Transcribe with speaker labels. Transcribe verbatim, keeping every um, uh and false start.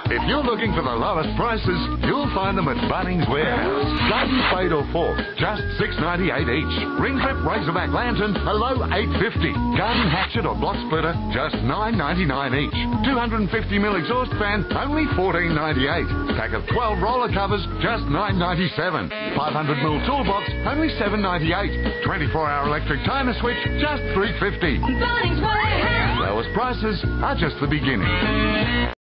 Speaker 1: If you're looking for the lowest prices, you'll find them at Bunnings Warehouse. Garden spade or fork, just six ninety-eight each. Ring clip Razorback lantern, a low eight fifty. Garden hatchet or block splitter, just nine ninety-nine each. two hundred fifty mil exhaust fan, only fourteen ninety-eight. Pack of twelve roller covers, just nine ninety-seven. five hundred mil toolbox, only seven ninety-eight. twenty-four hour electric timer switch, just three fifty.
Speaker 2: Bunnings Warehouse.
Speaker 1: Lowest prices are just the beginning.